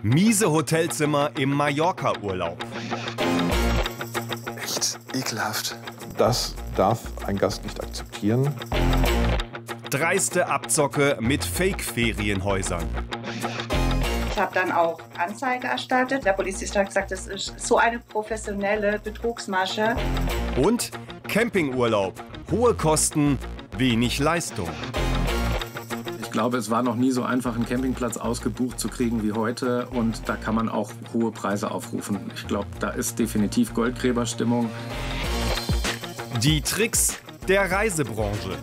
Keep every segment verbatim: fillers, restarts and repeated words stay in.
Miese Hotelzimmer im Mallorca-Urlaub. Echt ekelhaft. Das darf ein Gast nicht akzeptieren. Dreiste Abzocke mit Fake-Ferienhäusern. Ich habe dann auch Anzeige erstattet. Der Polizist hat gesagt, das ist so eine professionelle Betrugsmasche. Und Campingurlaub. Hohe Kosten, wenig Leistung. Ich glaube, es war noch nie so einfach, einen Campingplatz ausgebucht zu kriegen wie heute. Und da kann man auch hohe Preise aufrufen. Ich glaube, da ist definitiv Goldgräberstimmung. Die Tricks der Reisebranche.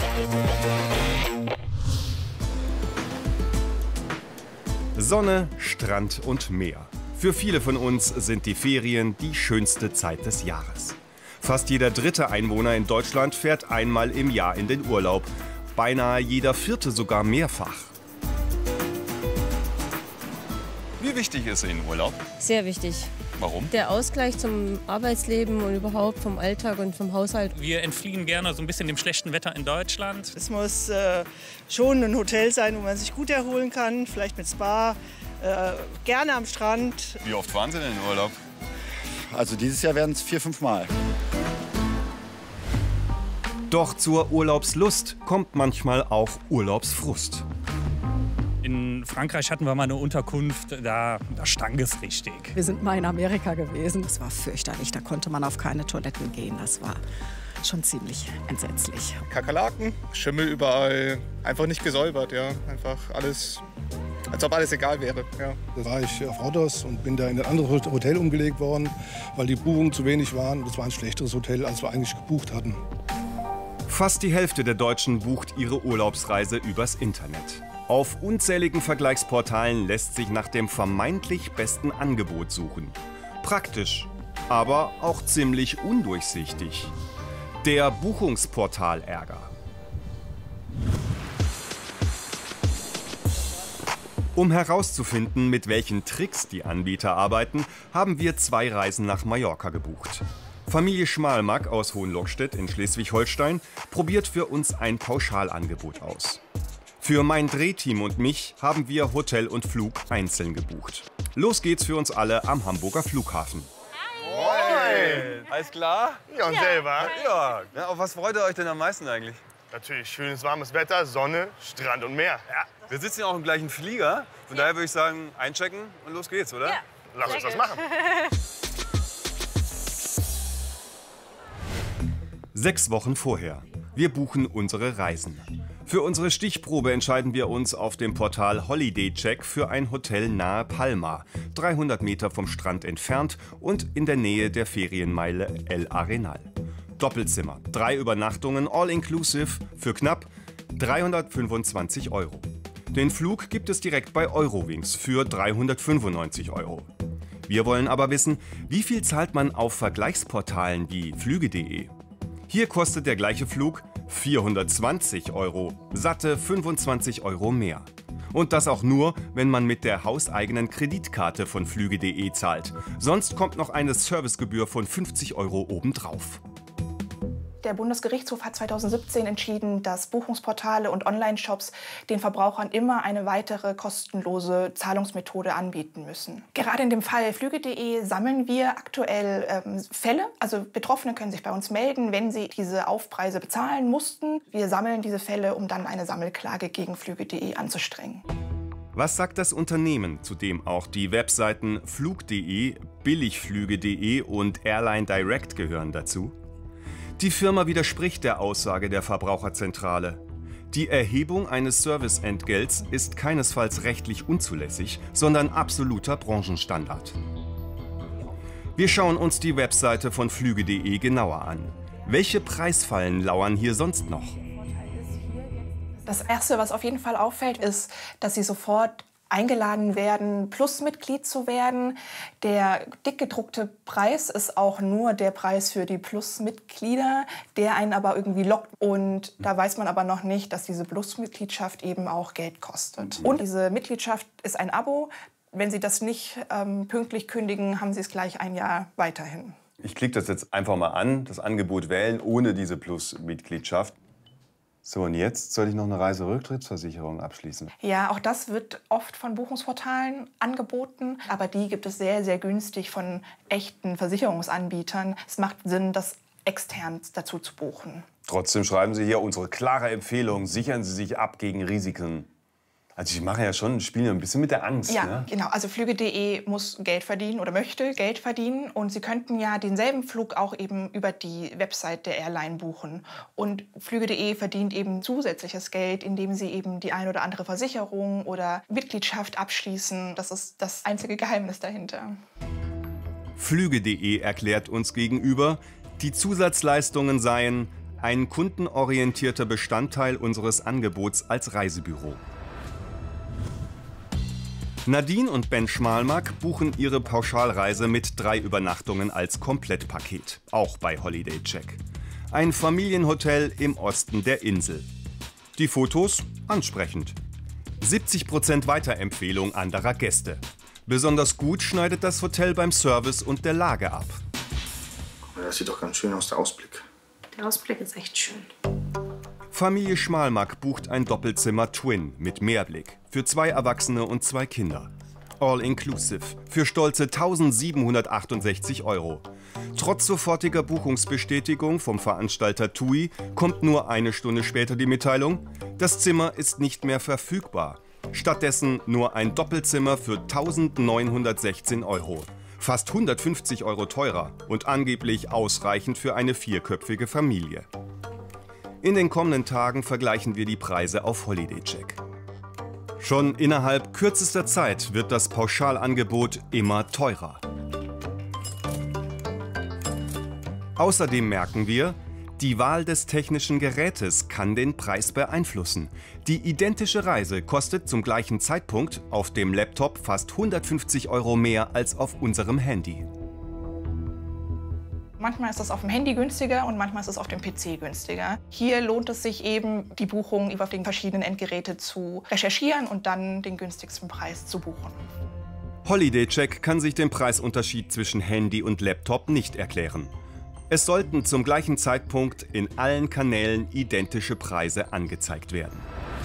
Sonne, Strand und Meer. Für viele von uns sind die Ferien die schönste Zeit des Jahres. Fast jeder dritte Einwohner in Deutschland fährt einmal im Jahr in den Urlaub. Beinahe jeder vierte sogar mehrfach. Wie wichtig ist Ihnen Urlaub? Sehr wichtig. Warum? Der Ausgleich zum Arbeitsleben und überhaupt vom Alltag und vom Haushalt. Wir entfliehen gerne so ein bisschen dem schlechten Wetter in Deutschland. Es muss äh, schon ein Hotel sein, wo man sich gut erholen kann, vielleicht mit Spa, äh, gerne am Strand. Wie oft fahren Sie denn in den Urlaub? Also dieses Jahr werden es vier, fünf Mal. Doch zur Urlaubslust kommt manchmal auch Urlaubsfrust. In Frankreich hatten wir mal eine Unterkunft, da, da stank es richtig. Wir sind mal in Amerika gewesen. Das war fürchterlich, da konnte man auf keine Toiletten gehen. Das war schon ziemlich entsetzlich. Kakerlaken, Schimmel überall, einfach nicht gesäubert, ja. Einfach alles, als ob alles egal wäre, ja. Da war ich auf Rhodos und bin da in ein anderes Hotel umgelegt worden, weil die Buchungen zu wenig waren. Das war ein schlechteres Hotel, als wir eigentlich gebucht hatten. Fast die Hälfte der Deutschen bucht ihre Urlaubsreise übers Internet. Auf unzähligen Vergleichsportalen lässt sich nach dem vermeintlich besten Angebot suchen. Praktisch, aber auch ziemlich undurchsichtig. Der Buchungsportal-Ärger. Um herauszufinden, mit welchen Tricks die Anbieter arbeiten, haben wir zwei Reisen nach Mallorca gebucht. Familie Schmalmack aus Hohenlockstedt in Schleswig-Holstein probiert für uns ein Pauschalangebot aus. Für mein Drehteam und mich haben wir Hotel und Flug einzeln gebucht. Los geht's für uns alle am Hamburger Flughafen. Moin! Alles klar? Ja, und selber? Ja. Ja. Auf was freut ihr euch denn am meisten eigentlich? Natürlich schönes, warmes Wetter, Sonne, Strand und Meer. Ja. Wir sitzen ja auch im gleichen Flieger. Von daher würde ich sagen, einchecken und los geht's, oder? Ja. Lass uns das machen. Sechs Wochen vorher. Wir buchen unsere Reisen. Für unsere Stichprobe entscheiden wir uns auf dem Portal Holiday Check für ein Hotel nahe Palma, dreihundert Meter vom Strand entfernt und in der Nähe der Ferienmeile El Arenal. Doppelzimmer, drei Übernachtungen, all-inclusive für knapp dreihundertfünfundzwanzig Euro. Den Flug gibt es direkt bei Eurowings für dreihundertfünfundneunzig Euro. Wir wollen aber wissen, wie viel zahlt man auf Vergleichsportalen wie flüge punkt de? Hier kostet der gleiche Flug vierhundertzwanzig Euro, satte fünfundzwanzig Euro mehr. Und das auch nur, wenn man mit der hauseigenen Kreditkarte von flüge punkt de zahlt. Sonst kommt noch eine Servicegebühr von fünfzig Euro obendrauf. Der Bundesgerichtshof hat zweitausendsiebzehn entschieden, dass Buchungsportale und Online-Shops den Verbrauchern immer eine weitere kostenlose Zahlungsmethode anbieten müssen. Gerade in dem Fall flüge punkt de sammeln wir aktuell ähm, Fälle. Also Betroffene können sich bei uns melden, wenn sie diese Aufpreise bezahlen mussten. Wir sammeln diese Fälle, um dann eine Sammelklage gegen flüge punkt de anzustrengen. Was sagt das Unternehmen, zu dem auch die Webseiten flug punkt de, billigflüge punkt de und Airline Direct gehören dazu? Die Firma widerspricht der Aussage der Verbraucherzentrale. Die Erhebung eines Serviceentgelts ist keinesfalls rechtlich unzulässig, sondern absoluter Branchenstandard. Wir schauen uns die Webseite von flüge punkt de genauer an. Welche Preisfallen lauern hier sonst noch? Das Erste, was auf jeden Fall auffällt, ist, dass Sie sofort eingeladen werden, Plus-Mitglied zu werden. Der dick gedruckte Preis ist auch nur der Preis für die Plus-Mitglieder, der einen aber irgendwie lockt. Und da weiß man aber noch nicht, dass diese Plus-Mitgliedschaft eben auch Geld kostet. Und diese Mitgliedschaft ist ein Abo. Wenn Sie das nicht ähm, pünktlich kündigen, haben Sie es gleich ein Jahr weiterhin. Ich klicke das jetzt einfach mal an, das Angebot wählen, ohne diese Plus-Mitgliedschaft. So, und jetzt soll ich noch eine Reiserücktrittsversicherung abschließen? Ja, auch das wird oft von Buchungsportalen angeboten, aber die gibt es sehr, sehr günstig von echten Versicherungsanbietern. Es macht Sinn, das extern dazu zu buchen. Trotzdem schreiben Sie hier unsere klare Empfehlung, sichern Sie sich ab gegen Risiken. Also ich mache ja schon, spiele ein bisschen mit der Angst. Ja, ne? genau. Also Flüge punkt de muss Geld verdienen oder möchte Geld verdienen. Und Sie könnten ja denselben Flug auch eben über die Website der Airline buchen. Und Flüge punkt de verdient eben zusätzliches Geld, indem Sie eben die ein oder andere Versicherung oder Mitgliedschaft abschließen. Das ist das einzige Geheimnis dahinter. Flüge punkt de erklärt uns gegenüber, die Zusatzleistungen seien ein kundenorientierter Bestandteil unseres Angebots als Reisebüro. Nadine und Ben Schmalmark buchen ihre Pauschalreise mit drei Übernachtungen als Komplettpaket, auch bei Holiday Check. Ein Familienhotel im Osten der Insel. Die Fotos ansprechend. siebzig Prozent Weiterempfehlung anderer Gäste. Besonders gut schneidet das Hotel beim Service und der Lage ab. Das sieht doch ganz schön aus, der Ausblick. Der Ausblick ist echt schön. Familie Schmalmark bucht ein Doppelzimmer Twin mit Meerblick für zwei Erwachsene und zwei Kinder. All-inclusive für stolze tausendsiebenhundertachtundsechzig Euro. Trotz sofortiger Buchungsbestätigung vom Veranstalter T U I kommt nur eine Stunde später die Mitteilung, das Zimmer ist nicht mehr verfügbar. Stattdessen nur ein Doppelzimmer für eintausendneunhundertsechzehn Euro. Fast hundertfünfzig Euro teurer und angeblich ausreichend für eine vierköpfige Familie. In den kommenden Tagen vergleichen wir die Preise auf Holiday Check. Schon innerhalb kürzester Zeit wird das Pauschalangebot immer teurer. Außerdem merken wir, die Wahl des technischen Gerätes kann den Preis beeinflussen. Die identische Reise kostet zum gleichen Zeitpunkt auf dem Laptop fast hundertfünfzig Euro mehr als auf unserem Handy. Manchmal ist das auf dem Handy günstiger und manchmal ist es auf dem P C günstiger. Hier lohnt es sich eben, die Buchung über die verschiedenen Endgeräte zu recherchieren und dann den günstigsten Preis zu buchen. Holiday Check kann sich den Preisunterschied zwischen Handy und Laptop nicht erklären. Es sollten zum gleichen Zeitpunkt in allen Kanälen identische Preise angezeigt werden.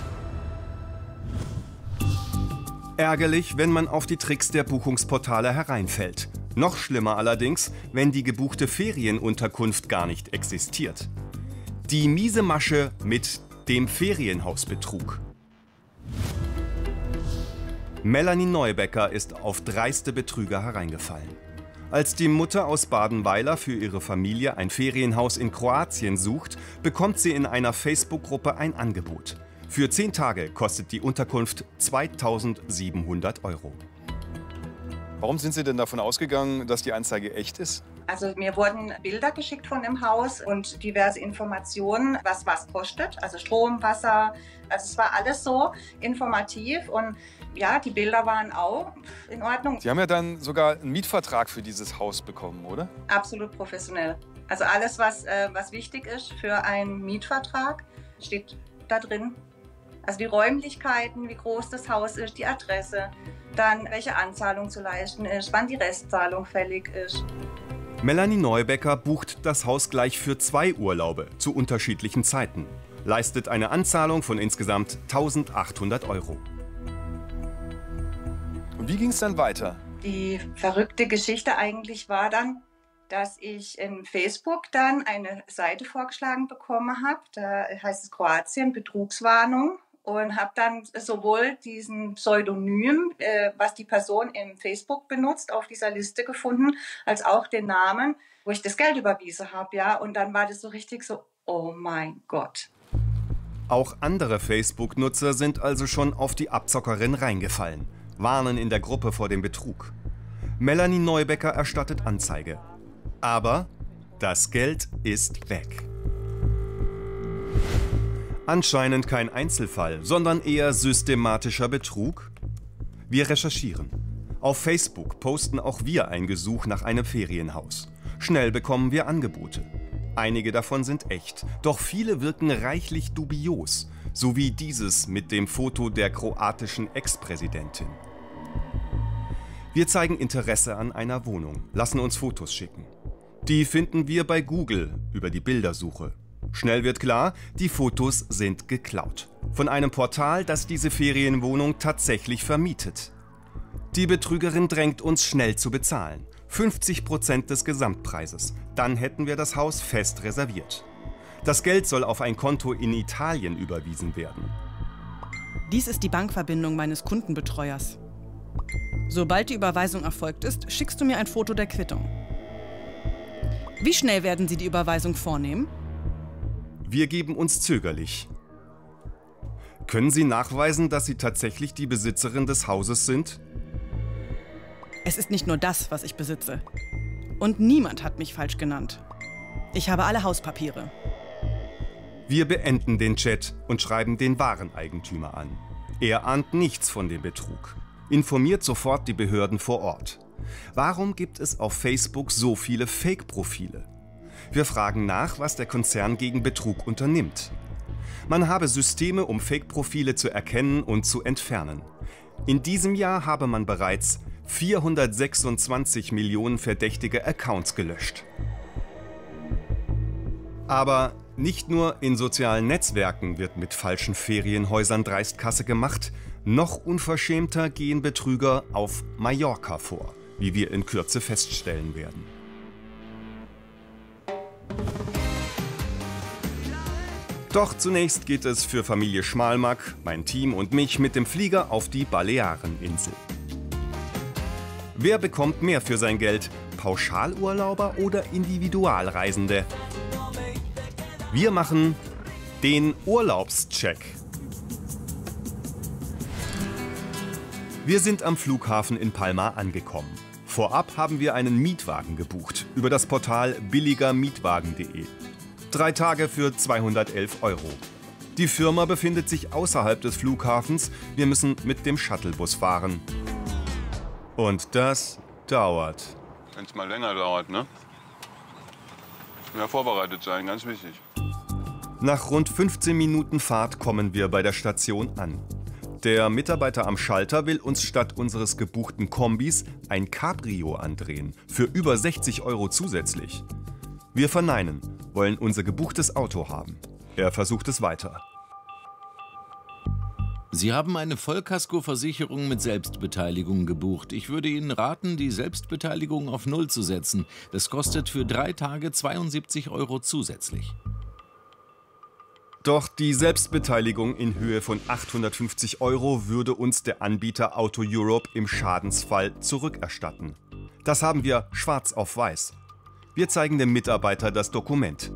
Ärgerlich, wenn man auf die Tricks der Buchungsportale hereinfällt. Noch schlimmer allerdings, wenn die gebuchte Ferienunterkunft gar nicht existiert. Die miese Masche mit dem Ferienhausbetrug. Melanie Neubecker ist auf dreiste Betrüger hereingefallen. Als die Mutter aus Badenweiler für ihre Familie ein Ferienhaus in Kroatien sucht, bekommt sie in einer Facebook-Gruppe ein Angebot. Für zehn Tage kostet die Unterkunft zweitausendsiebenhundert Euro. Warum sind Sie denn davon ausgegangen, dass die Anzeige echt ist? Also mir wurden Bilder geschickt von dem Haus und diverse Informationen, was was kostet. Also Strom, Wasser, also es war alles so informativ und ja, die Bilder waren auch in Ordnung. Sie haben ja dann sogar einen Mietvertrag für dieses Haus bekommen, oder? Absolut professionell. Also alles, was, äh, was wichtig ist für einen Mietvertrag, steht da drin. Also die Räumlichkeiten, wie groß das Haus ist, die Adresse, dann welche Anzahlung zu leisten ist, wann die Restzahlung fällig ist. Melanie Neubecker bucht das Haus gleich für zwei Urlaube zu unterschiedlichen Zeiten, leistet eine Anzahlung von insgesamt eintausendachthundert Euro. Und wie ging es dann weiter? Die verrückte Geschichte eigentlich war dann, dass ich in Facebook dann eine Seite vorgeschlagen bekommen habe. Da heißt es Kroatien, Betrugswarnung. Und habe dann sowohl diesen Pseudonym, äh, was die Person im Facebook benutzt, auf dieser Liste gefunden, als auch den Namen, wo ich das Geld überwiesen habe. Ja? Und dann war das so richtig so, oh mein Gott. Auch andere Facebook-Nutzer sind also schon auf die Abzockerin reingefallen, warnen in der Gruppe vor dem Betrug. Melanie Neubecker erstattet Anzeige. Aber das Geld ist weg. Anscheinend kein Einzelfall, sondern eher systematischer Betrug? Wir recherchieren. Auf Facebook posten auch wir ein Gesuch nach einem Ferienhaus. Schnell bekommen wir Angebote. Einige davon sind echt, doch viele wirken reichlich dubios, so wie dieses mit dem Foto der kroatischen Ex-Präsidentin. Wir zeigen Interesse an einer Wohnung, lassen uns Fotos schicken. Die finden wir bei Google über die Bildersuche. Schnell wird klar, die Fotos sind geklaut. Von einem Portal, das diese Ferienwohnung tatsächlich vermietet. Die Betrügerin drängt uns schnell zu bezahlen. fünfzig Prozent des Gesamtpreises. Dann hätten wir das Haus fest reserviert. Das Geld soll auf ein Konto in Italien überwiesen werden. Dies ist die Bankverbindung meines Kundenbetreuers. Sobald die Überweisung erfolgt ist, schickst du mir ein Foto der Quittung. Wie schnell werden Sie die Überweisung vornehmen? Wir geben uns zögerlich. Können Sie nachweisen, dass Sie tatsächlich die Besitzerin des Hauses sind? Es ist nicht nur das, was ich besitze. Und niemand hat mich falsch genannt. Ich habe alle Hauspapiere. Wir beenden den Chat und schreiben den wahren Eigentümer an. Er ahnt nichts von dem Betrug. Informiert sofort die Behörden vor Ort. Warum gibt es auf Facebook so viele Fake-Profile? Wir fragen nach, was der Konzern gegen Betrug unternimmt. Man habe Systeme, um Fake-Profile zu erkennen und zu entfernen. In diesem Jahr habe man bereits vierhundertsechsundzwanzig Millionen verdächtige Accounts gelöscht. Aber nicht nur in sozialen Netzwerken wird mit falschen Ferienhäusern Dreistkasse gemacht, noch unverschämter gehen Betrüger auf Mallorca vor, wie wir in Kürze feststellen werden. Doch zunächst geht es für Familie Schmalmack, mein Team und mich mit dem Flieger auf die Baleareninsel. Wer bekommt mehr für sein Geld? Pauschalurlauber oder Individualreisende? Wir machen den Urlaubscheck. Wir sind am Flughafen in Palma angekommen. Vorab haben wir einen Mietwagen gebucht über das Portal billiger mietwagen punkt de. Drei Tage für zweihundertelf Euro. Die Firma befindet sich außerhalb des Flughafens. Wir müssen mit dem Shuttlebus fahren. Und das dauert. Wenn es mal länger dauert, ne? Ja, vorbereitet sein, ganz wichtig. Nach rund fünfzehn Minuten Fahrt kommen wir bei der Station an. Der Mitarbeiter am Schalter will uns statt unseres gebuchten Kombis ein Cabrio andrehen, für über sechzig Euro zusätzlich. Wir verneinen, wollen unser gebuchtes Auto haben. Er versucht es weiter. Sie haben eine Vollkaskoversicherung mit Selbstbeteiligung gebucht. Ich würde Ihnen raten, die Selbstbeteiligung auf Null zu setzen. Das kostet für drei Tage zweiundsiebzig Euro zusätzlich. Doch die Selbstbeteiligung in Höhe von achthundertfünfzig Euro würde uns der Anbieter Auto Europe im Schadensfall zurückerstatten. Das haben wir schwarz auf weiß. Wir zeigen dem Mitarbeiter das Dokument.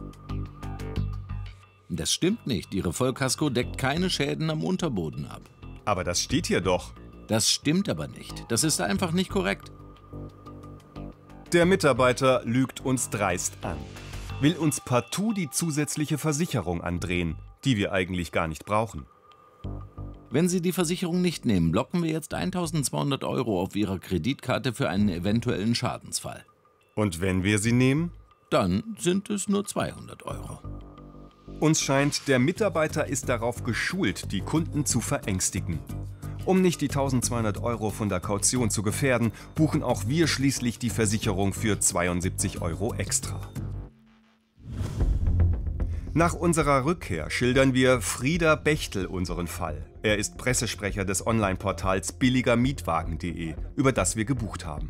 Das stimmt nicht. Ihre Vollkasko deckt keine Schäden am Unterboden ab. Aber das steht hier doch. Das stimmt aber nicht. Das ist einfach nicht korrekt. Der Mitarbeiter lügt uns dreist an. Will uns partout die zusätzliche Versicherung andrehen, die wir eigentlich gar nicht brauchen. Wenn Sie die Versicherung nicht nehmen, blocken wir jetzt eintausendzweihundert Euro auf Ihrer Kreditkarte für einen eventuellen Schadensfall. Und wenn wir sie nehmen? Dann sind es nur zweihundert Euro. Uns scheint, der Mitarbeiter ist darauf geschult, die Kunden zu verängstigen. Um nicht die eintausendzweihundert Euro von der Kaution zu gefährden, buchen auch wir schließlich die Versicherung für zweiundsiebzig Euro extra. Nach unserer Rückkehr schildern wir Frieder Bechtel unseren Fall. Er ist Pressesprecher des Online-Portals billiger mietwagen punkt de, über das wir gebucht haben.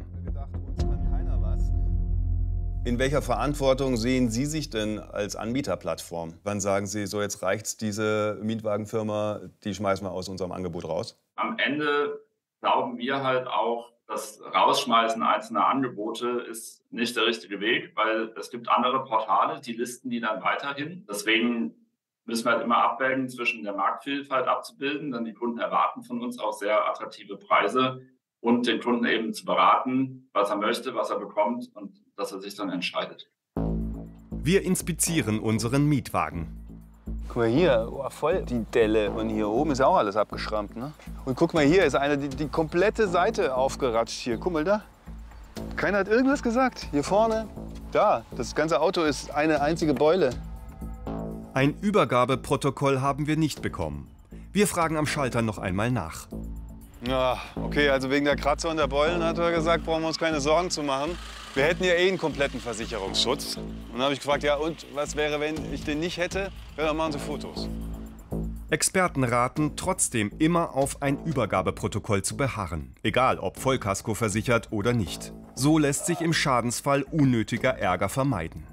In welcher Verantwortung sehen Sie sich denn als Anbieterplattform? Wann sagen Sie, so jetzt reicht's, diese Mietwagenfirma, die schmeißen wir aus unserem Angebot raus? Am Ende glauben wir halt auch, das Rausschmeißen einzelner Angebote ist nicht der richtige Weg, weil es gibt andere Portale, die listen die dann weiterhin. Deswegen müssen wir halt immer abwägen, zwischen der Marktvielfalt abzubilden, denn die Kunden erwarten von uns auch sehr attraktive Preise und den Kunden eben zu beraten, was er möchte, was er bekommt und dass er sich dann entscheidet. Wir inspizieren unseren Mietwagen. Guck mal hier, oh, voll die Delle. Und hier oben ist auch alles abgeschrammt, ne? Und guck mal, hier ist eine, die, die komplette Seite aufgeratscht hier. Guck mal da. Keiner hat irgendwas gesagt. Hier vorne, da. Das ganze Auto ist eine einzige Beule. Ein Übergabeprotokoll haben wir nicht bekommen. Wir fragen am Schalter noch einmal nach. Ja, okay, also wegen der Kratzer und der Beulen hat er gesagt, brauchen wir uns keine Sorgen zu machen. Wir hätten ja eh einen kompletten Versicherungsschutz. Und dann habe ich gefragt, ja und, was wäre, wenn ich den nicht hätte? Ja, dann machen Sie Fotos. Experten raten, trotzdem immer auf ein Übergabeprotokoll zu beharren. Egal, ob Vollkasko versichert oder nicht. So lässt sich im Schadensfall unnötiger Ärger vermeiden.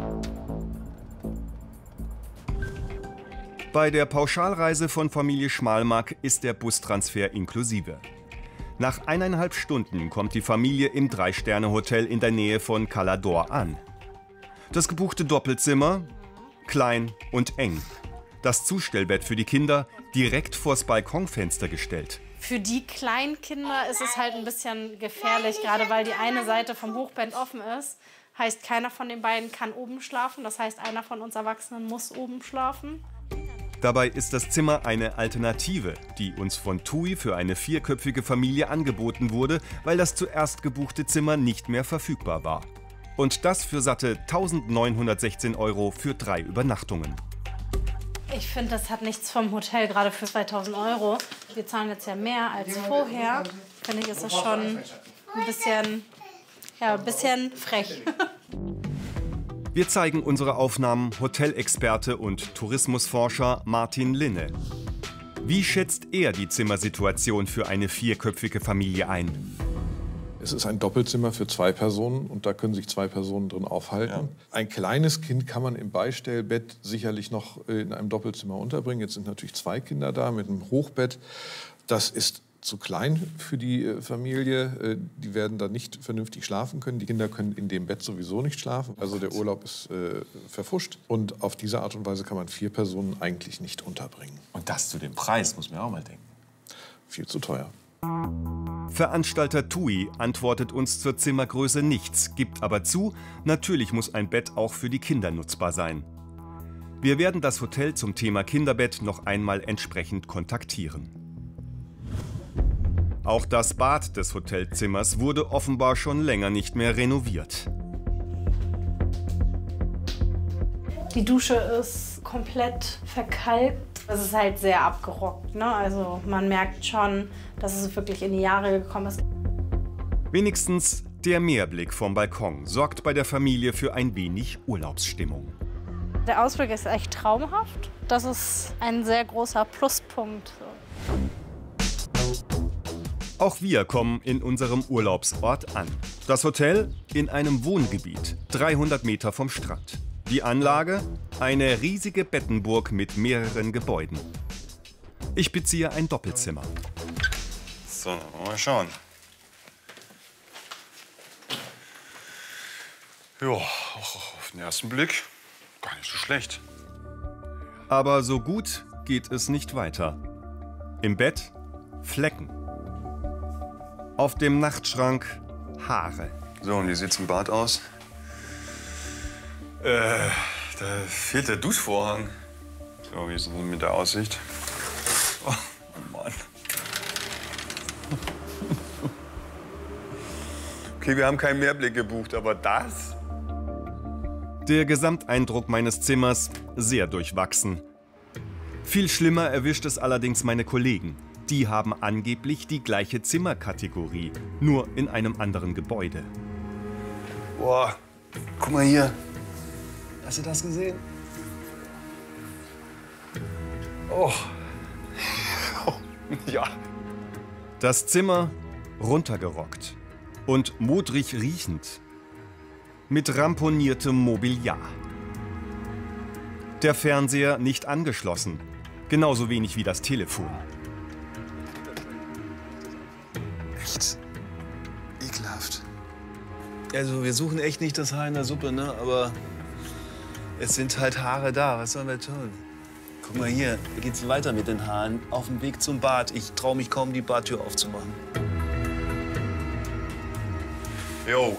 Bei der Pauschalreise von Familie Schmalmark ist der Bustransfer inklusive. Nach eineinhalb Stunden kommt die Familie im Drei-Sterne-Hotel in der Nähe von Cala d'Or an. Das gebuchte Doppelzimmer, klein und eng. Das Zustellbett für die Kinder direkt vors Balkonfenster gestellt. Für die kleinen Kinder ist es halt ein bisschen gefährlich, gerade weil die eine Seite vom Hochbett offen ist. Heißt, keiner von den beiden kann oben schlafen. Das heißt, einer von uns Erwachsenen muss oben schlafen. Dabei ist das Zimmer eine Alternative, die uns von TUI für eine vierköpfige Familie angeboten wurde, weil das zuerst gebuchte Zimmer nicht mehr verfügbar war. Und das für satte eintausendneunhundertsechzehn Euro für drei Übernachtungen. Ich finde, das hat nichts vom Hotel, gerade für zweitausend Euro. Wir zahlen jetzt ja mehr als vorher. Finde ich, ist das schon ein bisschen, ja, ein bisschen frech. Wir zeigen unsere Aufnahmen Hotelexperte und Tourismusforscher Martin Linne. Wie schätzt er die Zimmersituation für eine vierköpfige Familie ein? Es ist ein Doppelzimmer für zwei Personen und da können sich zwei Personen drin aufhalten. Ja. Ein kleines Kind kann man im Beistellbett sicherlich noch in einem Doppelzimmer unterbringen. Jetzt sind natürlich zwei Kinder da mit einem Hochbett. Das ist zu klein für die Familie. Die werden da nicht vernünftig schlafen können. Die Kinder können in dem Bett sowieso nicht schlafen. Also der Urlaub ist äh, verpfuscht. Und auf diese Art und Weise kann man vier Personen eigentlich nicht unterbringen. Und das zu dem Preis, muss man auch mal denken. Viel zu teuer. Veranstalter TUI antwortet uns zur Zimmergröße nichts, gibt aber zu, natürlich muss ein Bett auch für die Kinder nutzbar sein. Wir werden das Hotel zum Thema Kinderbett noch einmal entsprechend kontaktieren. Auch das Bad des Hotelzimmers wurde offenbar schon länger nicht mehr renoviert. Die Dusche ist komplett verkalkt. Es ist halt sehr abgerockt, ne? Also man merkt schon, dass es wirklich in die Jahre gekommen ist. Wenigstens der Meerblick vom Balkon sorgt bei der Familie für ein wenig Urlaubsstimmung. Der Ausblick ist echt traumhaft. Das ist ein sehr großer Pluspunkt. Auch wir kommen in unserem Urlaubsort an. Das Hotel in einem Wohngebiet, dreihundert Meter vom Strand. Die Anlage? Eine riesige Bettenburg mit mehreren Gebäuden. Ich beziehe ein Doppelzimmer. So, mal schauen. Ja, auf den ersten Blick gar nicht so schlecht. Aber so gut geht es nicht weiter. Im Bett Flecken. Auf dem Nachtschrank Haare. So, und wie sieht's im Bad aus? Äh, da fehlt der Duschvorhang. So, wie ist es mit der Aussicht? Oh, oh Mann. Okay, wir haben keinen Mehrblick gebucht, aber das? Der Gesamteindruck meines Zimmers sehr durchwachsen. Viel schlimmer erwischt es allerdings meine Kollegen. Die haben angeblich die gleiche Zimmerkategorie, nur in einem anderen Gebäude. Boah, guck mal hier. Hast du das gesehen? Oh. Oh. Ja. Das Zimmer runtergerockt und modrig riechend. Mit ramponiertem Mobiliar. Der Fernseher nicht angeschlossen, genauso wenig wie das Telefon. Echt ekelhaft. Also wir suchen echt nicht das Haar in der Suppe, ne? Aber es sind halt Haare da. Was sollen wir tun? Guck mal hier, da geht's weiter mit den Haaren. Auf dem Weg zum Bad. Ich traue mich kaum, die Badtür aufzumachen. Jo.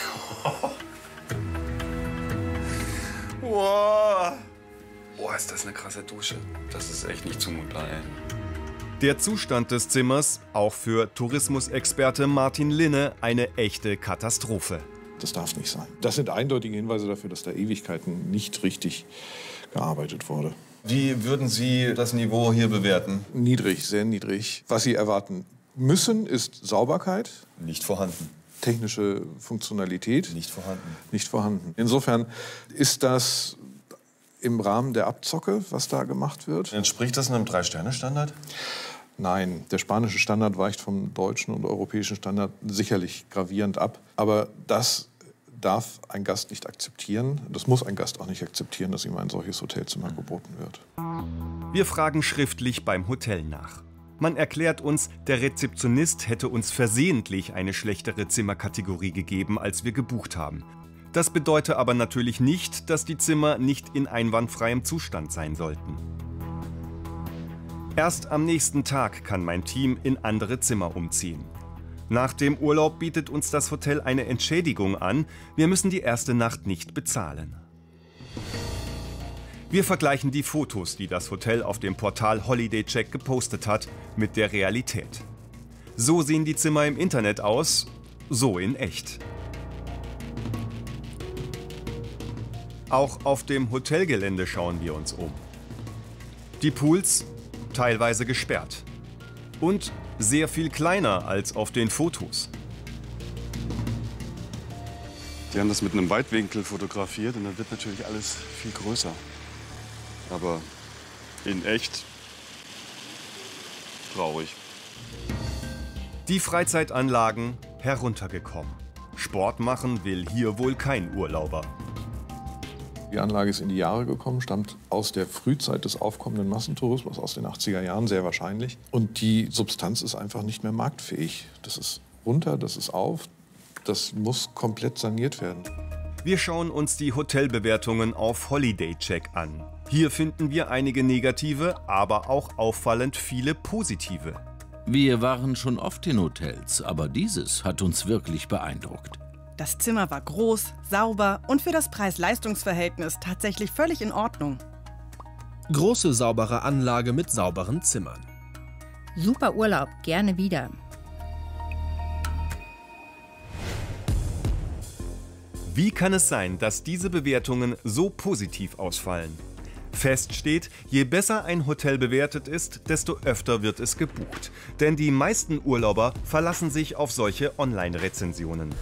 Wow. Boah, ist das eine krasse Dusche. Das ist echt nicht zumutbar, ey. Der Zustand des Zimmers, auch für Tourismusexperte Martin Linne, eine echte Katastrophe. Das darf nicht sein. Das sind eindeutige Hinweise dafür, dass da Ewigkeiten nicht richtig gearbeitet wurde. Wie würden Sie das Niveau hier bewerten? Niedrig, sehr niedrig. Was Sie erwarten müssen, ist Sauberkeit. Nicht vorhanden. technische Funktionalität. Nicht vorhanden. Nicht vorhanden. Insofern ist das im Rahmen der Abzocke, was da gemacht wird. Entspricht das einem Drei-Sterne-Standard? Nein, der spanische Standard weicht vom deutschen und europäischen Standard sicherlich gravierend ab. Aber das darf ein Gast nicht akzeptieren. Das muss ein Gast auch nicht akzeptieren, dass ihm ein solches Hotelzimmer geboten wird. Wir fragen schriftlich beim Hotel nach. Man erklärt uns, der Rezeptionist hätte uns versehentlich eine schlechtere Zimmerkategorie gegeben, als wir gebucht haben. Das bedeutet aber natürlich nicht, dass die Zimmer nicht in einwandfreiem Zustand sein sollten. Erst am nächsten Tag kann mein Team in andere Zimmer umziehen. Nach dem Urlaub bietet uns das Hotel eine Entschädigung an. Wir müssen die erste Nacht nicht bezahlen. Wir vergleichen die Fotos, die das Hotel auf dem Portal Holiday Check gepostet hat, mit der Realität. So sehen die Zimmer im Internet aus, so in echt. Auch auf dem Hotelgelände schauen wir uns um. Die Pools teilweise gesperrt und sehr viel kleiner als auf den Fotos. Die haben das mit einem Weitwinkel fotografiert und dann wird natürlich alles viel größer. Aber in echt traurig. Die Freizeitanlagen heruntergekommen. Sport machen will hier wohl kein Urlauber. Die Anlage ist in die Jahre gekommen, stammt aus der Frühzeit des aufkommenden Massentourismus, aus den achtziger Jahren sehr wahrscheinlich. Und die Substanz ist einfach nicht mehr marktfähig. Das ist runter, das ist auf, das muss komplett saniert werden. Wir schauen uns die Hotelbewertungen auf Holiday Check an. Hier finden wir einige negative, aber auch auffallend viele positive. Wir waren schon oft in Hotels, aber dieses hat uns wirklich beeindruckt. Das Zimmer war groß, sauber und für das Preis-Leistungs-Verhältnis tatsächlich völlig in Ordnung. Große, saubere Anlage mit sauberen Zimmern. Super Urlaub, gerne wieder. Wie kann es sein, dass diese Bewertungen so positiv ausfallen? Fest steht, je besser ein Hotel bewertet ist, desto öfter wird es gebucht. Denn die meisten Urlauber verlassen sich auf solche Online-Rezensionen.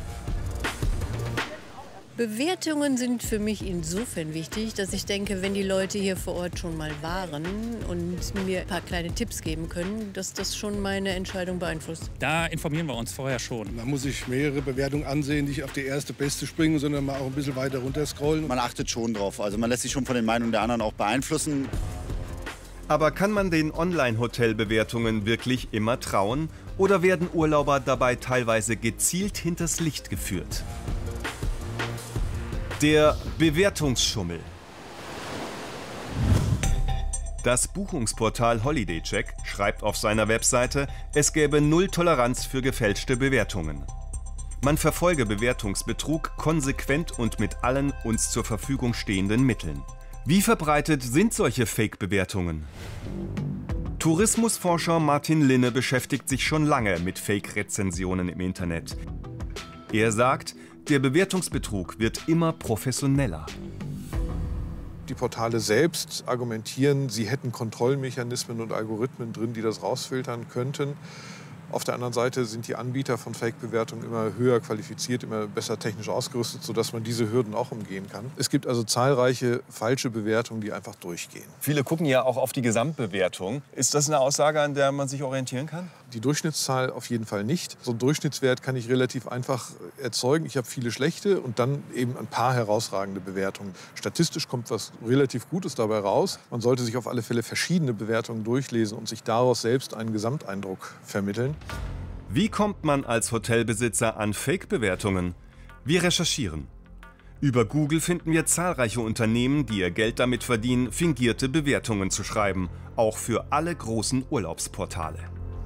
Bewertungen sind für mich insofern wichtig, dass ich denke, wenn die Leute hier vor Ort schon mal waren und mir ein paar kleine Tipps geben können, dass das schon meine Entscheidung beeinflusst. Da informieren wir uns vorher schon. Man muss sich mehrere Bewertungen ansehen, nicht auf die erste beste springen, sondern mal auch ein bisschen weiter runter scrollen. Man achtet schon drauf. Also man lässt sich schon von den Meinungen der anderen auch beeinflussen. Aber kann man den Online-Hotel-Bewertungen wirklich immer trauen? Oder werden Urlauber dabei teilweise gezielt hinters Licht geführt? Der Bewertungsschummel. Das Buchungsportal Holiday Check schreibt auf seiner Webseite, es gäbe null Toleranz für gefälschte Bewertungen. Man verfolge Bewertungsbetrug konsequent und mit allen uns zur Verfügung stehenden Mitteln. Wie verbreitet sind solche Fake-Bewertungen? Tourismusforscher Martin Linne beschäftigt sich schon lange mit Fake-Rezensionen im Internet. Er sagt, der Bewertungsbetrug wird immer professioneller. Die Portale selbst argumentieren, sie hätten Kontrollmechanismen und Algorithmen drin, die das rausfiltern könnten. Auf der anderen Seite sind die Anbieter von Fake-Bewertungen immer höher qualifiziert, immer besser technisch ausgerüstet, sodass man diese Hürden auch umgehen kann. Es gibt also zahlreiche falsche Bewertungen, die einfach durchgehen. Viele gucken ja auch auf die Gesamtbewertung. Ist das eine Aussage, an der man sich orientieren kann? Die Durchschnittszahl auf jeden Fall nicht. So einen Durchschnittswert kann ich relativ einfach erzeugen. Ich habe viele schlechte und dann eben ein paar herausragende Bewertungen. Statistisch kommt was relativ Gutes dabei raus. Man sollte sich auf alle Fälle verschiedene Bewertungen durchlesen und sich daraus selbst einen Gesamteindruck vermitteln. Wie kommt man als Hotelbesitzer an Fake-Bewertungen? Wir recherchieren. Über Google finden wir zahlreiche Unternehmen, die ihr Geld damit verdienen, fingierte Bewertungen zu schreiben, auch für alle großen Urlaubsportale.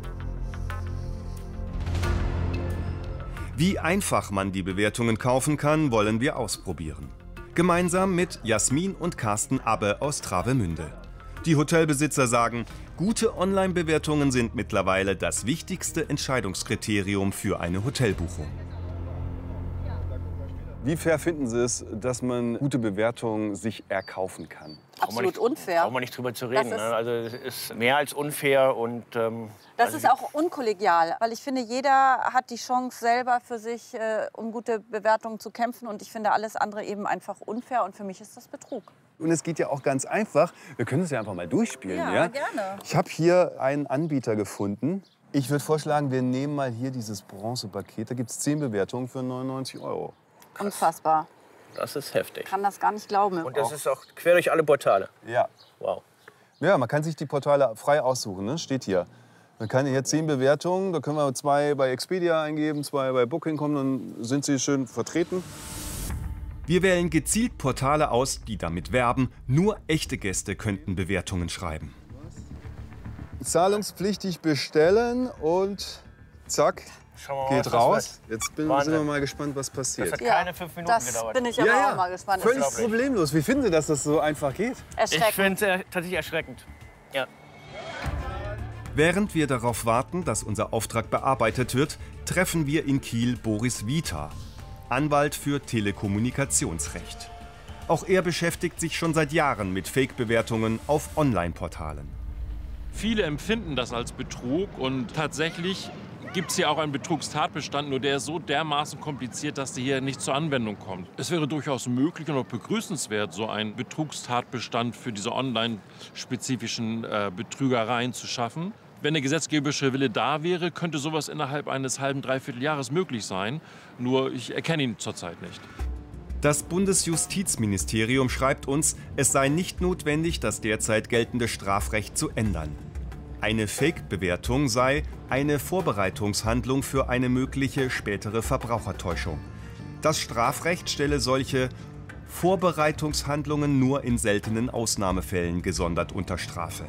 Wie einfach man die Bewertungen kaufen kann, wollen wir ausprobieren. Gemeinsam mit Jasmin und Carsten Abbe aus Travemünde. Die Hotelbesitzer sagen, gute Online-Bewertungen sind mittlerweile das wichtigste Entscheidungskriterium für eine Hotelbuchung. Wie fair finden Sie es, dass man gute Bewertungen sich erkaufen kann? Absolut unfair. Brauchen wir nicht drüber zu reden. Das ist, ne? Also es ist mehr als unfair und ähm, das also ist auch unkollegial, weil ich finde, jeder hat die Chance selber für sich äh, um gute Bewertungen zu kämpfen und ich finde alles andere eben einfach unfair und für mich ist das Betrug. Und es geht ja auch ganz einfach. Wir können es ja einfach mal durchspielen. Ja, Ja, gerne. Ich habe hier einen Anbieter gefunden. Ich würde vorschlagen, wir nehmen mal hier dieses Bronzepaket. Da gibt es zehn Bewertungen für neunundneunzig Euro. Unfassbar. das ist heftig. Ich kann das gar nicht glauben. Und das ist auch quer durch alle Portale. Ja. Wow. Ja, man kann sich die Portale frei aussuchen, ne? Steht hier. Man kann hier zehn Bewertungen, da können wir zwei bei Expedia eingeben, zwei bei Booking kommen, dann sind sie schön vertreten. Wir wählen gezielt Portale aus, die damit werben, nur echte Gäste könnten Bewertungen schreiben. Zahlungspflichtig bestellen und zack, Schauen wir mal, geht was das raus. Jetzt bin, Wahnsinn. sind wir mal gespannt, was passiert. Das hat keine fünf Minuten das gedauert. bin ich aber Ja, ja. auch mal gespannt. Völlig problemlos. Wie finden Sie, dass das so einfach geht? Erschreckend. Ich finde es tatsächlich erschreckend. Ja. Während wir darauf warten, dass unser Auftrag bearbeitet wird, treffen wir in Kiel Boris Vita, Anwalt für Telekommunikationsrecht. Auch er beschäftigt sich schon seit Jahren mit Fake-Bewertungen auf Online-Portalen. Viele empfinden das als Betrug und tatsächlich gibt es hier auch einen Betrugstatbestand, nur der ist so dermaßen kompliziert, dass der hier nicht zur Anwendung kommt. Es wäre durchaus möglich und auch begrüßenswert, so einen Betrugstatbestand für diese online-spezifischen äh, Betrügereien zu schaffen. Wenn der gesetzgeberische Wille da wäre, könnte sowas innerhalb eines halben, dreiviertel Jahres möglich sein. Nur ich erkenne ihn zurzeit nicht. Das Bundesjustizministerium schreibt uns, es sei nicht notwendig, das derzeit geltende Strafrecht zu ändern. Eine Fake-Bewertung sei eine Vorbereitungshandlung für eine mögliche spätere Verbrauchertäuschung. Das Strafrecht stelle solche Vorbereitungshandlungen nur in seltenen Ausnahmefällen gesondert unter Strafe.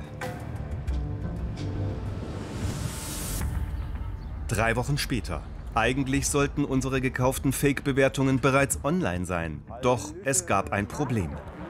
Drei Wochen später. Eigentlich sollten unsere gekauften Fake-Bewertungen bereits online sein. Doch es gab ein Problem.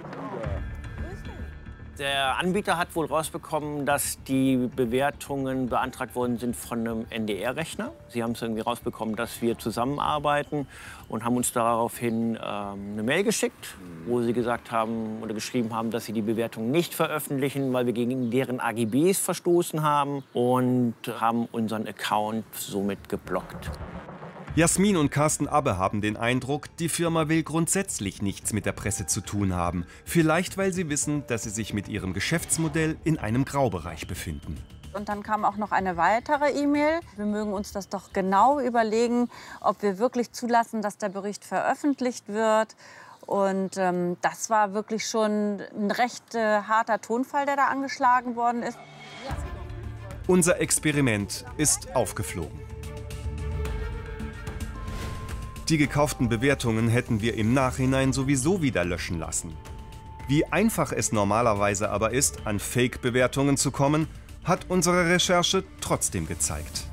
Der Anbieter hat wohl rausbekommen, dass die Bewertungen beantragt worden sind von einem N D R-Rechner. Sie haben es irgendwie rausbekommen, dass wir zusammenarbeiten und haben uns daraufhin ähm, eine Mail geschickt, wo sie gesagt haben oder geschrieben haben, dass sie die Bewertung nicht veröffentlichen, weil wir gegen deren A G Bs verstoßen haben und haben unseren Account somit geblockt. Jasmin und Carsten Abbe haben den Eindruck, die Firma will grundsätzlich nichts mit der Presse zu tun haben. Vielleicht, weil sie wissen, dass sie sich mit ihrem Geschäftsmodell in einem Graubereich befinden. Und dann kam auch noch eine weitere E-Mail. Wir mögen uns das doch genau überlegen, ob wir wirklich zulassen, dass der Bericht veröffentlicht wird. Und ähm, das war wirklich schon ein recht äh, harter Tonfall, der da angeschlagen worden ist. Unser Experiment ist aufgeflogen. Die gekauften Bewertungen hätten wir im Nachhinein sowieso wieder löschen lassen. Wie einfach es normalerweise aber ist, an Fake-Bewertungen zu kommen, hat unsere Recherche trotzdem gezeigt.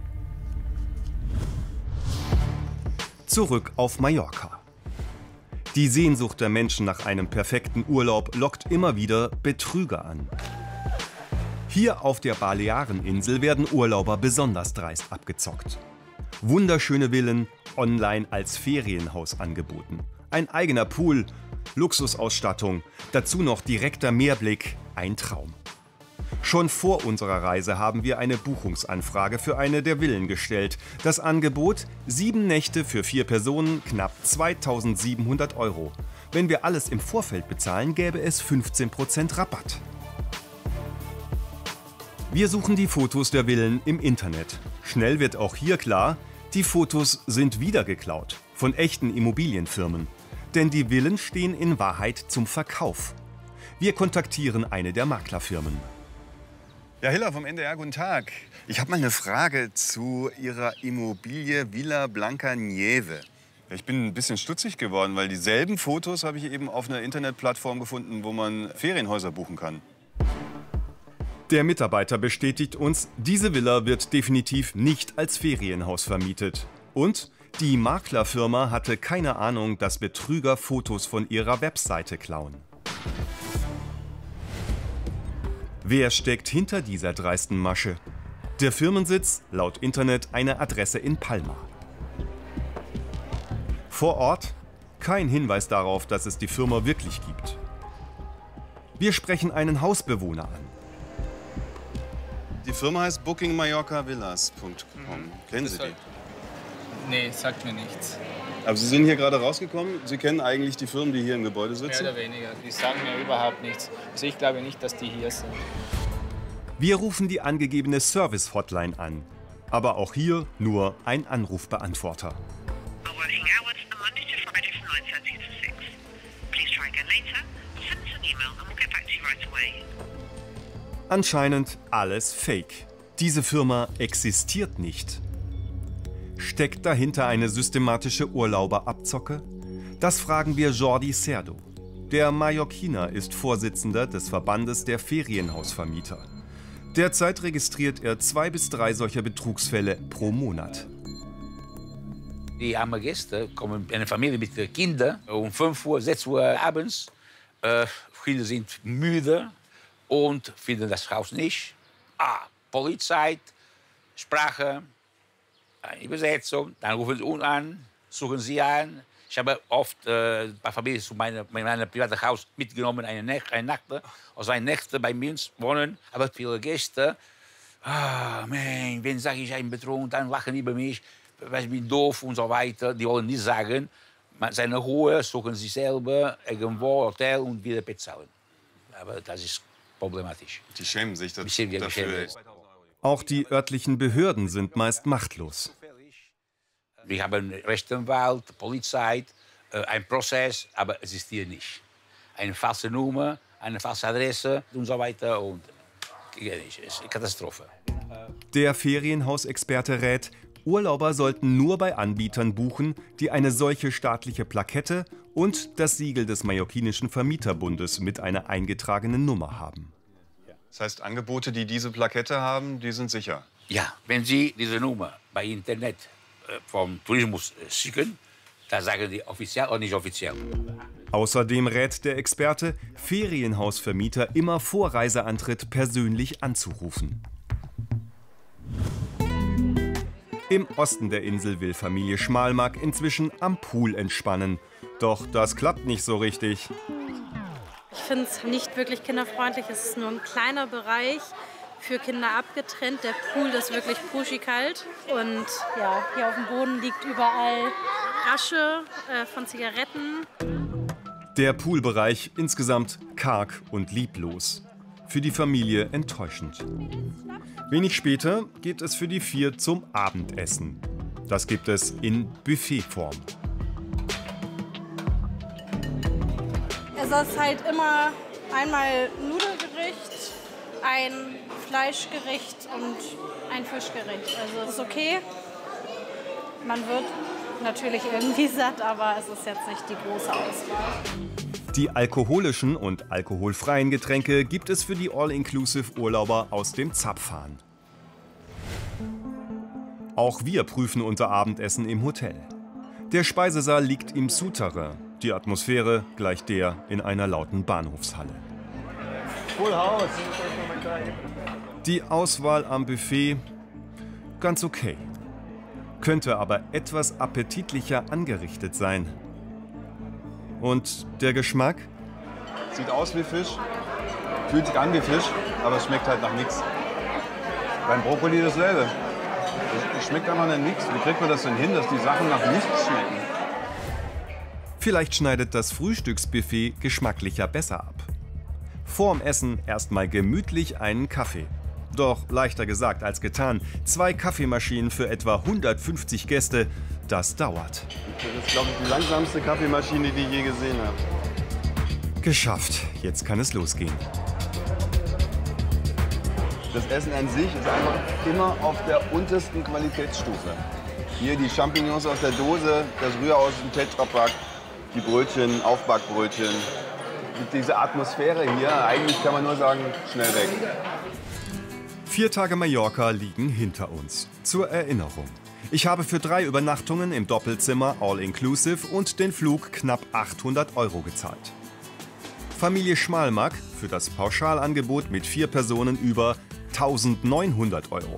Zurück auf Mallorca. Die Sehnsucht der Menschen nach einem perfekten Urlaub lockt immer wieder Betrüger an. Hier auf der Baleareninsel werden Urlauber besonders dreist abgezockt. Wunderschöne Villen, online als Ferienhaus angeboten. Ein eigener Pool, Luxusausstattung, dazu noch direkter Meerblick, ein Traum. Schon vor unserer Reise haben wir eine Buchungsanfrage für eine der Villen gestellt. Das Angebot: sieben Nächte für vier Personen, knapp zweitausendsiebenhundert Euro. Wenn wir alles im Vorfeld bezahlen, gäbe es fünfzehn Prozent Rabatt. Wir suchen die Fotos der Villen im Internet. Schnell wird auch hier klar, die Fotos sind wieder geklaut, von echten Immobilienfirmen. Denn die Villen stehen in Wahrheit zum Verkauf. Wir kontaktieren eine der Maklerfirmen. Ja, Hiller vom N D R, guten Tag. Ich habe mal eine Frage zu Ihrer Immobilie Villa Blanca Nieve. Ich bin ein bisschen stutzig geworden, weil dieselben Fotos habe ich eben auf einer Internetplattform gefunden, wo man Ferienhäuser buchen kann. Der Mitarbeiter bestätigt uns, diese Villa wird definitiv nicht als Ferienhaus vermietet. Und die Maklerfirma hatte keine Ahnung, dass Betrüger Fotos von ihrer Webseite klauen. Wer steckt hinter dieser dreisten Masche? Der Firmensitz, laut Internet eine Adresse in Palma. Vor Ort Kein Hinweis darauf, dass es die Firma wirklich gibt. Wir sprechen einen Hausbewohner an. Die Firma heißt booking mallorca villas punkt com. Mhm. Kennen Sie die? Nee, sagt mir nichts. Aber Sie sind hier gerade rausgekommen. Sie kennen eigentlich die Firmen, die hier im Gebäude sitzen? Mehr oder weniger. Die sagen mir überhaupt nichts. Also ich glaube nicht, dass die hier sind. Wir rufen die angegebene Service-Hotline an. Aber auch hier nur ein Anrufbeantworter. Anscheinend alles Fake. Diese Firma existiert nicht. Steckt dahinter eine systematische Urlauberabzocke? Das fragen wir Jordi Cerdo. Der Mallorquiner ist Vorsitzender des Verbandes der Ferienhausvermieter. Derzeit registriert er zwei bis drei solcher Betrugsfälle pro Monat. Die armen Gäste kommen, eine Familie mit Kindern, um fünf Uhr, sechs Uhr abends. Äh, Kinder sind müde und finden das Haus nicht. Ah, Polizei, Sprache, eine Übersetzung. Dann rufen sie uns an, suchen sie an. Ich habe oft äh, ein paar Familien zu meinem, meinem privaten Haus mitgenommen, eine Nacht, eine Nacht, also eine Nacht bei mir wohnen. Aber viele Gäste, ah, man, wenn sage ich einen Betrug, dann lachen die über mich, ich bin doof und so weiter. Die wollen nicht sagen, seine Ruhe suchen sie selber irgendwo Hotel und wieder bezahlen. Aber das ist problematisch. Die schämen sich das die dafür. Auch die örtlichen Behörden sind meist machtlos. Wir haben Rechtsanwalt, Polizei, äh, ein Prozess, aber es ist hier nicht. Eine falsche Nummer, eine falsche Adresse und so weiter. Und es ist eine Katastrophe. Der Ferienhausexperte rät, Urlauber sollten nur bei Anbietern buchen, die eine solche staatliche Plakette und das Siegel des Mallorquinischen Vermieterbundes mit einer eingetragenen Nummer haben. Das heißt, Angebote, die diese Plakette haben, die sind sicher? Ja, wenn Sie diese Nummer bei Internet äh, vom Tourismus äh, schicken, dann sagen die offiziell oder nicht offiziell. Außerdem rät der Experte, Ferienhausvermieter immer vor Reiseantritt persönlich anzurufen. Im Osten der Insel will Familie Schmalmark inzwischen am Pool entspannen. Doch das klappt nicht so richtig. Ich finde es nicht wirklich kinderfreundlich. Es ist nur ein kleiner Bereich für Kinder abgetrennt. Der Pool ist wirklich puschikalt. Und ja, hier auf dem Boden liegt überall Asche äh, von Zigaretten. Der Poolbereich insgesamt karg und lieblos. Für die Familie enttäuschend. Wenig später geht es für die vier zum Abendessen. Das gibt es in Buffetform. Es ist halt immer einmal Nudelgericht, ein Fleischgericht und ein Fischgericht. Also es ist okay. Man wird natürlich irgendwie satt, aber es ist jetzt nicht die große Auswahl. Die alkoholischen und alkoholfreien Getränke gibt es für die All-Inclusive-Urlauber aus dem Zapfhahn. Auch wir prüfen unser Abendessen im Hotel. Der Speisesaal liegt im Souterrain. Die Atmosphäre gleicht der in einer lauten Bahnhofshalle. Full House. Die Auswahl am Buffet ganz okay. Könnte aber etwas appetitlicher angerichtet sein. Und der Geschmack? Sieht aus wie Fisch, fühlt sich an wie Fisch, aber es schmeckt halt nach nichts. Beim Brokkoli dasselbe. Es schmeckt einfach nach nichts. Wie kriegt man das denn hin, dass die Sachen nach nichts schmecken? Vielleicht schneidet das Frühstücksbuffet geschmacklicher besser ab. Vorm Essen erstmal gemütlich einen Kaffee. Doch leichter gesagt als getan. Zwei Kaffeemaschinen für etwa hundertfünfzig Gäste, das dauert. Das ist, glaube ich, die langsamste Kaffeemaschine, die ich je gesehen habe. Geschafft. Jetzt kann es losgehen. Das Essen an sich ist einfach immer auf der untersten Qualitätsstufe. Hier die Champignons aus der Dose, das Rührei aus dem Tetrapack, die Brötchen, Aufbackbrötchen. Mit dieser Atmosphäre hier, eigentlich kann man nur sagen, schnell weg. Vier Tage Mallorca liegen hinter uns. Zur Erinnerung. Ich habe für drei Übernachtungen im Doppelzimmer All-Inclusive und den Flug knapp achthundert Euro gezahlt. Familie Schmalmark für das Pauschalangebot mit vier Personen über eintausendneunhundert Euro.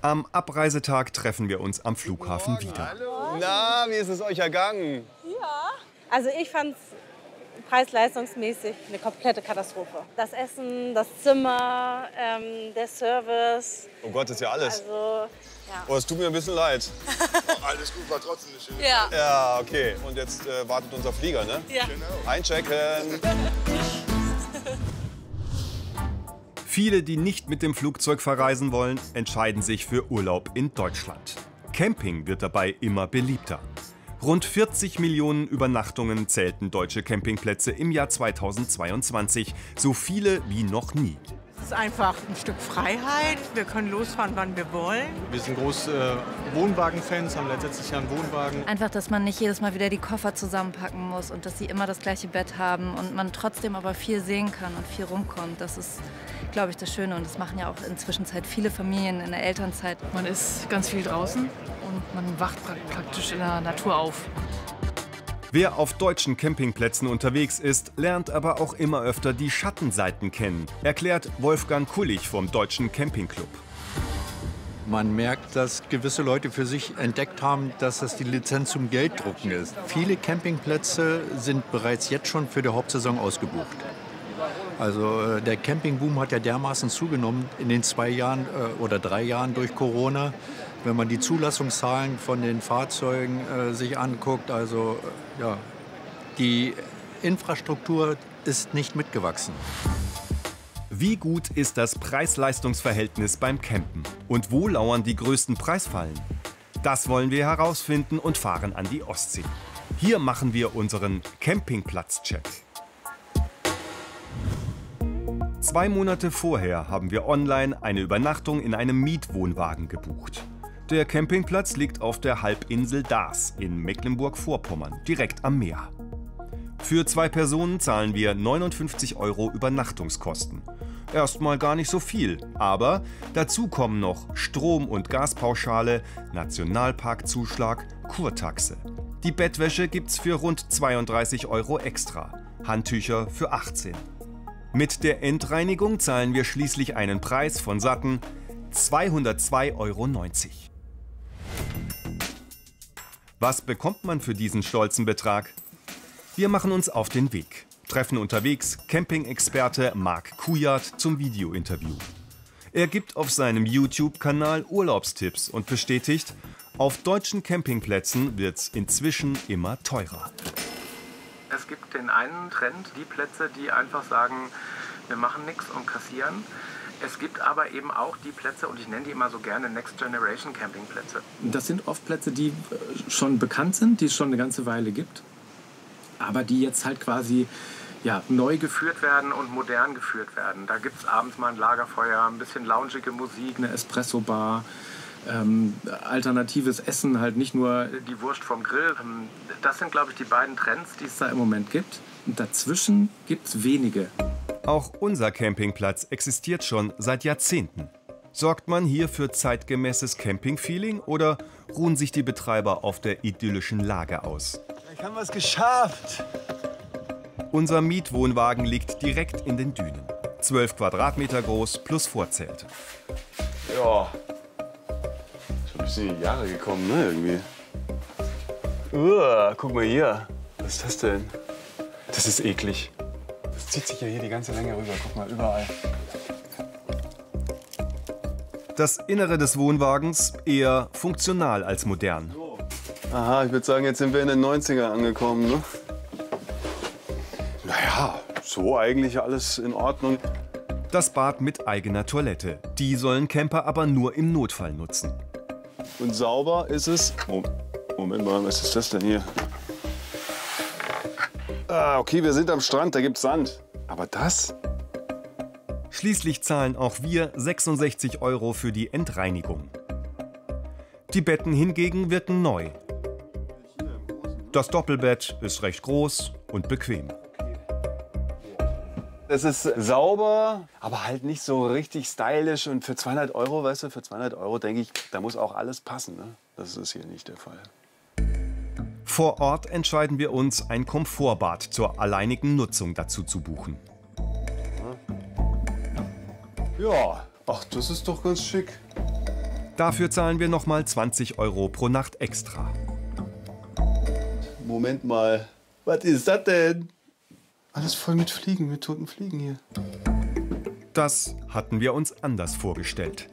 Am Abreisetag treffen wir uns am Flughafen wieder. Hallo. Na, wie ist es euch ergangen? Ja. Also ich fand's preis-leistungsmäßig eine komplette Katastrophe. Das Essen, das Zimmer, ähm, der Service. Oh Gott, das ist ja alles. Also, ja. Oh, es tut mir ein bisschen leid. Oh, alles gut, war trotzdem eine schöne Ja. Zeit. Ja, okay. Und jetzt äh, wartet unser Flieger, ne? Ja. Genau. Einchecken. Viele, die nicht mit dem Flugzeug verreisen wollen, entscheiden sich für Urlaub in Deutschland. Camping wird dabei immer beliebter. Rund vierzig Millionen Übernachtungen zählten deutsche Campingplätze im Jahr zweitausendzweiundzwanzig. So viele wie noch nie. Es ist einfach ein Stück Freiheit. Wir können losfahren, wann wir wollen. Wir sind große äh, Wohnwagen-Fans, haben letztes Jahr einen Wohnwagen. Einfach, dass man nicht jedes Mal wieder die Koffer zusammenpacken muss und dass sie immer das gleiche Bett haben und man trotzdem aber viel sehen kann und viel rumkommt. Das ist, glaube ich, das Schöne. Und das machen ja auch inzwischen viele Familien in der Elternzeit. Man ist ganz viel draußen und man wacht praktisch in der Natur auf. Wer auf deutschen Campingplätzen unterwegs ist, lernt aber auch immer öfter die Schattenseiten kennen, erklärt Wolfgang Kullig vom Deutschen Campingclub. Man merkt, dass gewisse Leute für sich entdeckt haben, dass das die Lizenz zum Gelddrucken ist. Viele Campingplätze sind bereits jetzt schon für die Hauptsaison ausgebucht. Also der Campingboom hat ja dermaßen zugenommen in den zwei Jahren äh, oder drei Jahren durch Corona. Wenn man die Zulassungszahlen von den Fahrzeugen äh, sich anguckt, also äh, ja, die Infrastruktur ist nicht mitgewachsen. Wie gut ist das Preis-Leistungs-Verhältnis beim Campen? Und wo lauern die größten Preisfallen? Das wollen wir herausfinden und fahren an die Ostsee. Hier machen wir unseren Campingplatz-Check. Zwei Monate vorher haben wir online eine Übernachtung in einem Mietwohnwagen gebucht. Der Campingplatz liegt auf der Halbinsel Daas in Mecklenburg-Vorpommern, direkt am Meer. Für zwei Personen zahlen wir neunundfünfzig Euro Übernachtungskosten. Erstmal gar nicht so viel, aber dazu kommen noch Strom- und Gaspauschale, Nationalparkzuschlag, Kurtaxe. Die Bettwäsche gibt's für rund zweiunddreißig Euro extra, Handtücher für achtzehn. Mit der Endreinigung zahlen wir schließlich einen Preis von satten zweihundertzwei Euro neunzig. Was bekommt man für diesen stolzen Betrag? Wir machen uns auf den Weg, treffen unterwegs Camping-Experte Marc Kujat zum Videointerview. Er gibt auf seinem YouTube-Kanal Urlaubstipps und bestätigt, auf deutschen Campingplätzen wird's inzwischen immer teurer. Es gibt den einen Trend, die Plätze, die einfach sagen, wir machen nichts und kassieren. Es gibt aber eben auch die Plätze, und ich nenne die immer so gerne Next Generation Campingplätze. Das sind oft Plätze, die schon bekannt sind, die es schon eine ganze Weile gibt, aber die jetzt halt quasi ja, neu geführt werden und modern geführt werden. Da gibt es abends mal ein Lagerfeuer, ein bisschen loungige Musik, eine Espresso-Bar, ähm, alternatives Essen, halt nicht nur die Wurst vom Grill. Das sind, glaube ich, die beiden Trends, die es da im Moment gibt. Und dazwischen gibt es wenige. Auch unser Campingplatz existiert schon seit Jahrzehnten. Sorgt man hier für zeitgemäßes Camping-Feeling oder ruhen sich die Betreiber auf der idyllischen Lage aus? Ich habe es geschafft! Unser Mietwohnwagen liegt direkt in den Dünen. zwölf Quadratmeter groß plus Vorzelt. Ja, schon ein bisschen in die Jahre gekommen, ne, irgendwie. Uah, guck mal hier. Was ist das denn? Das ist eklig. Das zieht sich ja hier die ganze Länge rüber. Guck mal, überall. Das Innere des Wohnwagens eher funktional als modern. Aha, ich würde sagen, jetzt sind wir in den neunziger angekommen, ne? Naja, so eigentlich alles in Ordnung. Das Bad mit eigener Toilette. Die sollen Camper aber nur im Notfall nutzen. Und sauber ist es... Oh, Moment mal, was ist das denn hier? Ah, okay, wir sind am Strand, da gibt's Sand. Aber das? Schließlich zahlen auch wir sechsundsechzig Euro für die Endreinigung. Die Betten hingegen wirken neu. Das Doppelbett ist recht groß und bequem. Es ist sauber, aber halt nicht so richtig stylisch. Und für zweihundert Euro, weißt du, für zweihundert Euro denke ich, da muss auch alles passen. Ne? Das ist hier nicht der Fall. Vor Ort entscheiden wir uns, ein Komfortbad zur alleinigen Nutzung dazu zu buchen. Ja, ach, das ist doch ganz schick. Dafür zahlen wir nochmal zwanzig Euro pro Nacht extra. Moment mal, was ist das denn? Alles voll mit Fliegen, mit toten Fliegen hier. Das hatten wir uns anders vorgestellt.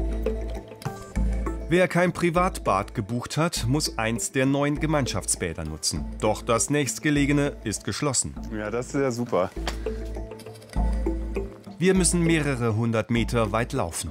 Wer kein Privatbad gebucht hat, muss eins der neuen Gemeinschaftsbäder nutzen. Doch das nächstgelegene ist geschlossen. Ja, das ist ja super. Wir müssen mehrere hundert Meter weit laufen.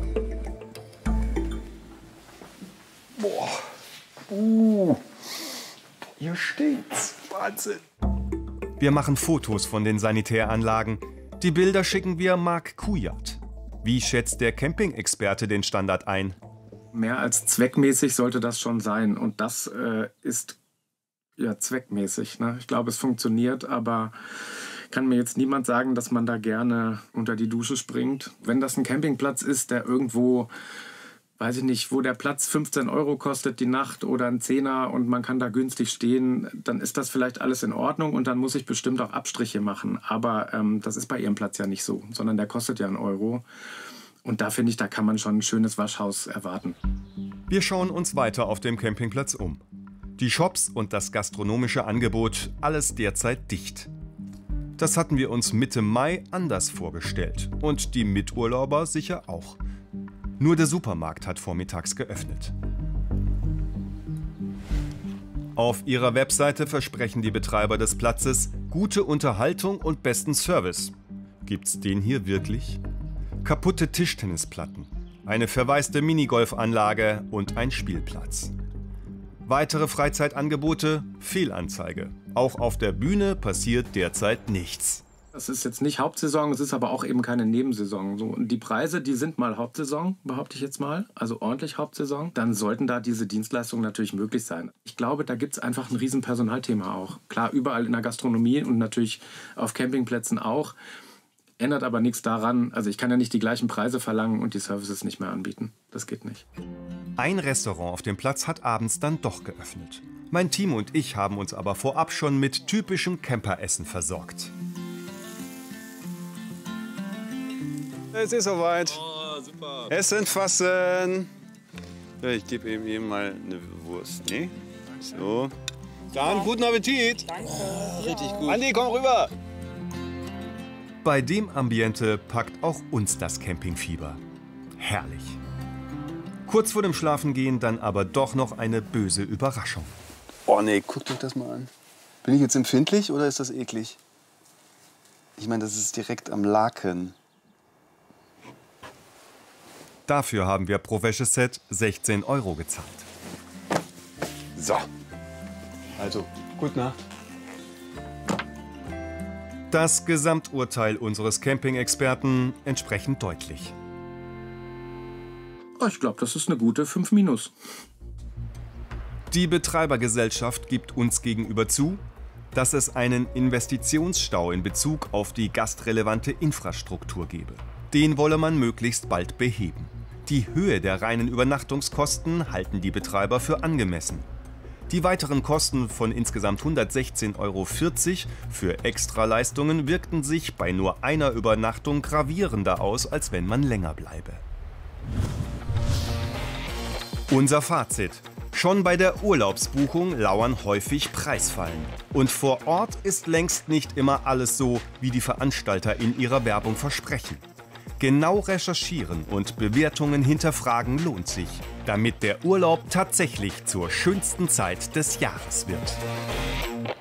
Boah. Uh. Hier steht's. Wahnsinn. Wir machen Fotos von den Sanitäranlagen. Die Bilder schicken wir Marc Kujat. Wie schätzt der Camping-Experte den Standard ein? Mehr als zweckmäßig sollte das schon sein. Und das äh, ist ja zweckmäßig. Ne? Ich glaube, es funktioniert, aber kann mir jetzt niemand sagen, dass man da gerne unter die Dusche springt. Wenn das ein Campingplatz ist, der irgendwo, weiß ich nicht, wo der Platz fünfzehn Euro kostet die Nacht oder ein Zehner und man kann da günstig stehen, dann ist das vielleicht alles in Ordnung und dann muss ich bestimmt auch Abstriche machen. Aber ähm, das ist bei Ihrem Platz ja nicht so, sondern der kostet ja einen Euro. Und da finde ich, da kann man schon ein schönes Waschhaus erwarten. Wir schauen uns weiter auf dem Campingplatz um. Die Shops und das gastronomische Angebot, alles derzeit dicht. Das hatten wir uns Mitte Mai anders vorgestellt. Und die Miturlauber sicher auch. Nur der Supermarkt hat vormittags geöffnet. Auf ihrer Webseite versprechen die Betreiber des Platzes gute Unterhaltung und besten Service. Gibt's den hier wirklich? Kaputte Tischtennisplatten, eine verwaiste Minigolfanlage und ein Spielplatz. Weitere Freizeitangebote, Fehlanzeige. Auch auf der Bühne passiert derzeit nichts. Das ist jetzt nicht Hauptsaison, es ist aber auch eben keine Nebensaison. So, und die Preise, die sind mal Hauptsaison, behaupte ich jetzt mal, also ordentlich Hauptsaison. Dann sollten da diese Dienstleistungen natürlich möglich sein. Ich glaube, da gibt es einfach ein riesen Personalthema auch. Klar, überall in der Gastronomie und natürlich auf Campingplätzen auch. Ändert aber nichts daran, also ich kann ja nicht die gleichen Preise verlangen und die Services nicht mehr anbieten. Das geht nicht. Ein Restaurant auf dem Platz hat abends dann doch geöffnet. Mein Team und ich haben uns aber vorab schon mit typischem Camperessen versorgt. Es ist soweit. Oh, super. Essen fassen. Ich gebe ihm eben mal eine Wurst. Nee? So. Dann guten Appetit. Danke. Richtig gut. Andi, komm rüber. Bei dem Ambiente packt auch uns das Campingfieber. Herrlich. Kurz vor dem Schlafengehen dann aber doch noch eine böse Überraschung. Oh nee, guckt euch das mal an. Bin ich jetzt empfindlich oder ist das eklig? Ich meine, das ist direkt am Laken. Dafür haben wir pro Wäscheset sechzehn Euro gezahlt. So. Also, gute Nacht. Das Gesamturteil unseres Camping-Experten entsprechend deutlich. Ich glaube, das ist eine gute fünf minus. Die Betreibergesellschaft gibt uns gegenüber zu, dass es einen Investitionsstau in Bezug auf die gastrelevante Infrastruktur gebe. Den wolle man möglichst bald beheben. Die Höhe der reinen Übernachtungskosten halten die Betreiber für angemessen. Die weiteren Kosten von insgesamt hundertsechzehn Euro vierzig für Extraleistungen wirkten sich bei nur einer Übernachtung gravierender aus, als wenn man länger bleibe. Unser Fazit: Schon bei der Urlaubsbuchung lauern häufig Preisfallen. Und vor Ort ist längst nicht immer alles so, wie die Veranstalter in ihrer Werbung versprechen. Genau recherchieren und Bewertungen hinterfragen lohnt sich, damit der Urlaub tatsächlich zur schönsten Zeit des Jahres wird.